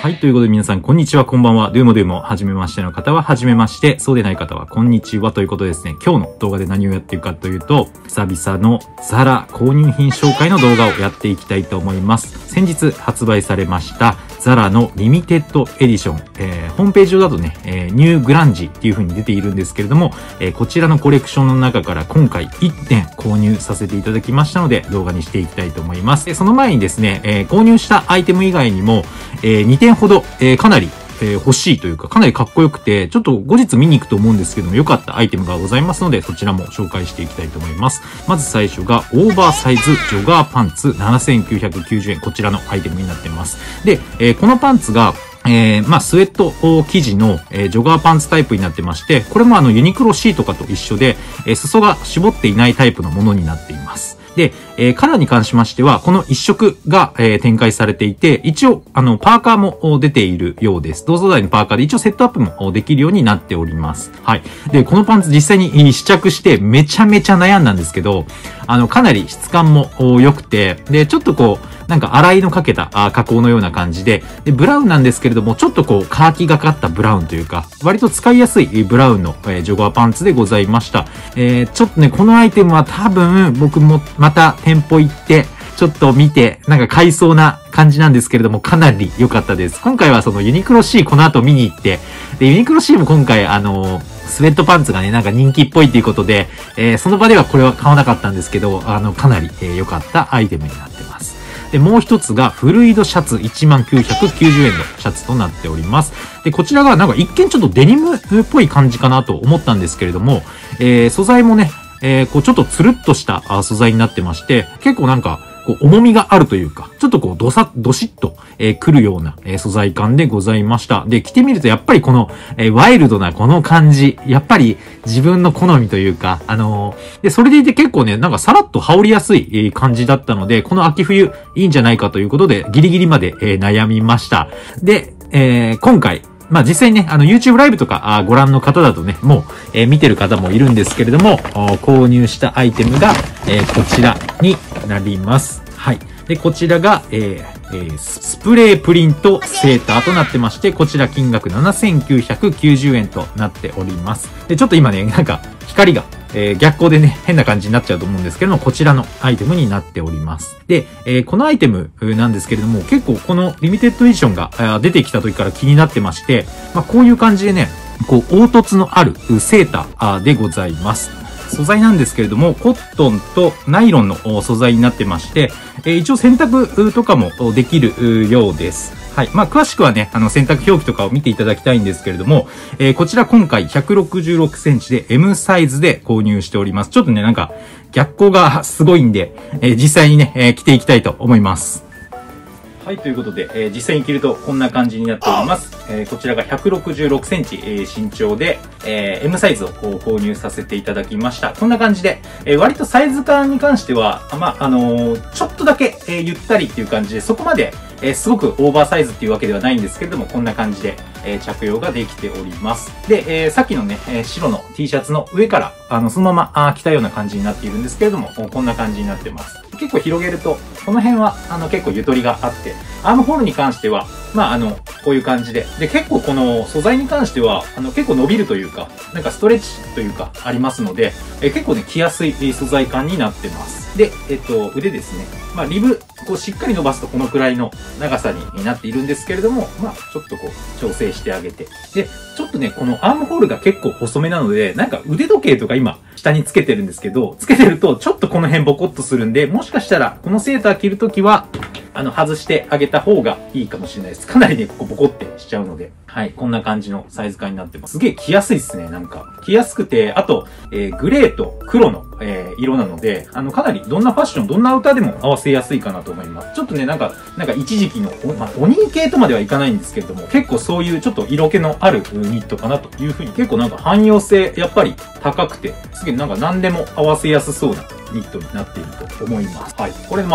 はい。ということで皆さん、こんにちは、こんばんは。ドゥーモドゥーモ、はじめましての方は、はじめまして。そうでない方は、こんにちは。ということでですね、今日の動画で何をやっていくかというと、久々のザラ購入品紹介の動画をやっていきたいと思います。先日発売されました、ザラのリミテッドエディション。ホームページ上だとね、ニューグランジっていう風に出ているんですけれども、こちらのコレクションの中から今回1点購入させていただきましたので、動画にしていきたいと思います。その前にですね、購入したアイテム以外にも、2点ほど、かなり欲しいというか、かなりかっこよくて、ちょっと後日見に行くと思うんですけども、良かったアイテムがございますので、そちらも紹介していきたいと思います。まず最初が、オーバーサイズジョガーパンツ7990円。こちらのアイテムになってます。で、このパンツが、スウェット生地の、ジョガーパンツタイプになってまして、これもユニクロシーとかと一緒で、裾が絞っていないタイプのものになっています。で、カラーに関しましては、この一色が、展開されていて、一応、パーカーも出ているようです。同素材のパーカーで一応セットアップもできるようになっております。はい。で、このパンツ実際に試着してめちゃめちゃ悩んだんですけど、かなり質感も良くて、で、ちょっとこう、なんか洗いのかけた加工のような感じで、ブラウンなんですけれども、ちょっとこう、カーキがかったブラウンというか、割と使いやすいブラウンの、ジョガーパンツでございました。ちょっとね、このアイテムは多分、僕もまた店舗行って、ちょっと見て、なんか買いそうな感じなんですけれども、かなり良かったです。今回はそのユニクロ C この後見に行って、で、ユニクロ C も今回スウェットパンツがね、なんか人気っぽいっていうことで、その場ではこれは買わなかったんですけど、かなり良かったアイテムになってます。で、もう一つが、フルイドシャツ1990円のシャツとなっております。で、こちらがなんか一見ちょっとデニムっぽい感じかなと思ったんですけれども、素材もね、こうちょっとつるっとした素材になってまして、結構なんか、こう重みがあるというか、ちょっとこうどしっと、くるような、素材感でございました。で、着てみるとやっぱりこの、ワイルドなこの感じ、やっぱり自分の好みというか、で、それでいて結構ね、なんかさらっと羽織りやすい感じだったので、この秋冬いいんじゃないかということで、ギリギリまで、悩みました。で、今回、実際にね、YouTube ライブとかご覧の方だとね、もう、見てる方もいるんですけれども、購入したアイテムが、こちらになります。はい。で、こちらが、スプレープリントセーターとなってまして、こちら金額7990円となっております。で、ちょっと今ね、なんか、光が、逆光でね、変な感じになっちゃうと思うんですけども、こちらのアイテムになっております。で、このアイテムなんですけれども、結構このリミテッドエディションが出てきた時から気になってまして、こういう感じでね、こう、凹凸のあるセーターでございます。素材なんですけれども、コットンとナイロンの素材になってまして、一応洗濯とかもできるようです。はい。詳しくはね、洗濯表記とかを見ていただきたいんですけれども、こちら今回166センチで M サイズで購入しております。ちょっとね、なんか、逆光がすごいんで、実際にね、着ていきたいと思います。はい、ということで、実際に着るとこんな感じになっております。こちらが166センチ、身長で、M サイズを購入させていただきました。こんな感じで、割とサイズ感に関しては、ちょっとだけ、ゆったりっていう感じで、そこまで、すごくオーバーサイズっていうわけではないんですけれども、こんな感じで、着用ができております。で、さっきのね、白の T シャツの上から、そのまま着たような感じになっているんですけれども、こんな感じになってます。結構広げると、この辺は、結構ゆとりがあって、アームホールに関しては、こういう感じで。で、結構この素材に関しては、結構伸びるというか、なんかストレッチというか、ありますので、結構ね、着やすい素材感になってます。で、腕ですね。リブ、こうしっかり伸ばすとこのくらいの長さになっているんですけれども、ちょっとこう、調整してあげて。で、ちょっとね、このアームホールが結構細めなので、なんか腕時計とか今、下につけてるんですけど、つけてるとちょっとこの辺ボコッとするんで、もしかしたら、このセーター着るときは、外してあげた方がいいかもしれないです。かなりね、ここボコってしちゃうので。はい、こんな感じのサイズ感になってます。すげえ着やすいですね、なんか。着やすくて、あと、グレーと黒の、色なので、かなりどんなファッション、どんな歌でも合わせやすいかなと思います。ちょっとね、なんか一時期の、お兄系とまではいかないんですけれども、結構そういうちょっと色気のあるニットかなというふうに、結構なんか汎用性、やっぱり高くて、すげえなんか何でも合わせやすそうなニットになっていると思います。はい。これ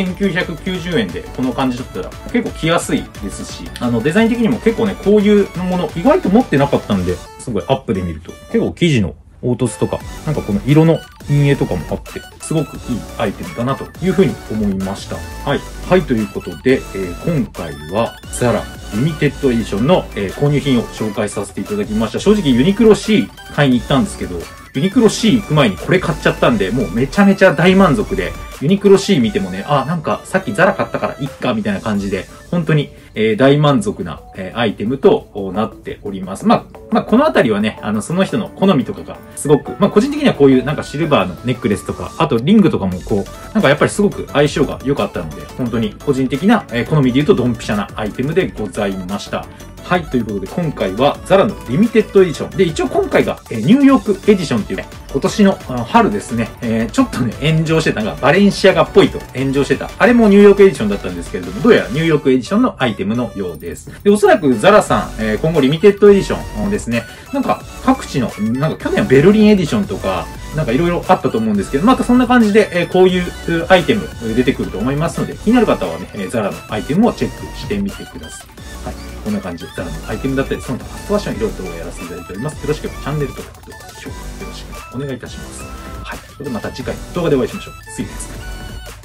7990円でこの感じだったら結構着やすいですし、デザイン的にも結構ね、こういうもの意外と持ってなかったんで、すごいアップで見ると結構生地の凹凸とか、なんかこの色の陰影とかもあって、すごくいいアイテムだなというふうに思いました。はい。はい、ということで、今回はザラリミテッドエディションの、購入品を紹介させていただきました。正直ユニクロ C 買いに行ったんですけど、ユニクロ C 行く前にこれ買っちゃったんで、もうめちゃめちゃ大満足で、ユニクロ C 見てもね、あ、なんかさっきザラ買ったからいっか、みたいな感じで、本当に、大満足な、アイテムとなっております。まあ、このあたりはね、その人の好みとかがすごく、個人的にはこういうなんかシルバーのネックレスとか、あとリングとかもこう、なんかやっぱりすごく相性が良かったので、本当に個人的な、好みで言うとドンピシャなアイテムでございました。はい、ということで今回はザラのリミテッドエディション。で、一応今回がニューヨークエディションっていうね、今年の春ですね、ちょっとね、炎上してたのがバレンシアガっぽいと炎上してた。あれもニューヨークエディションだったんですけれども、どうやらニューヨークエディションのアイテムのようです。で、おそらくザラさん、今後リミテッドエディションですね、なんか各地の、なんか去年はベルリンエディションとか、なんかいろいろあったと思うんですけど、またそんな感じで、こういうアイテム出てくると思いますので、気になる方はね、ザラのアイテムをチェックしてみてください。はい。こんな感じで、ザラのアイテムだったり、その他ファッションいろいろとやらせていただいております。よろしければチャンネル登録と評価よろしくお願いいたします。はい。ということでまた次回の動画でお会いしましょう。See you next time.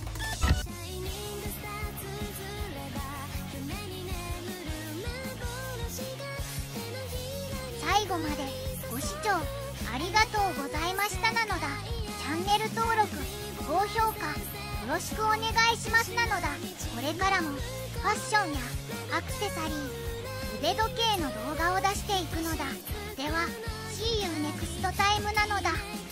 最後までご視聴ありがとうございましたなのだ。チャンネル登録、高評価よろしくお願いしますなのだ。これからもファッションやアクセサリー、腕時計の動画を出していくのだ。では See you next time なのだ。